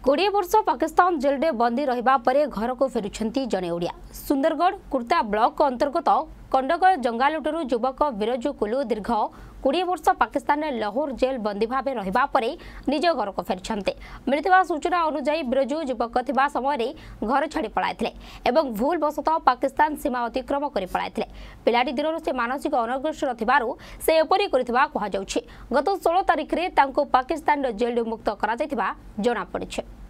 कोड़े वर्ष पाकिस्तान जेल में बंदी रहिबा परे घर को फेरुछंती जने ओडिया। सुंदरगढ़ कुर्ता ब्लॉक अंतर्गत कंडगल जंगालुटरू युवक बिरजू कुलू दीर्घ 20 वर्ष पाकिस्तान लाहौर जेल बंदी भाव रहिबा परे निज घर को फेरिछंते। मिलथिबा सूचना अनुसार बिरजू युवक थिबा समय घर छाड़ी पलाइथिले एवं भूल वशतः पाकिस्तान सीमा अतिक्रम करि पलाइथिले। पिलाटी दिनरु से मानसिक अनग्रसर थिबारु से एपरि करिथिबा कहा जाउछि। गत 16 तारिख रे तांको पाकिस्तान जेल मुक्त करा जायथिबा जणा पड़िछि।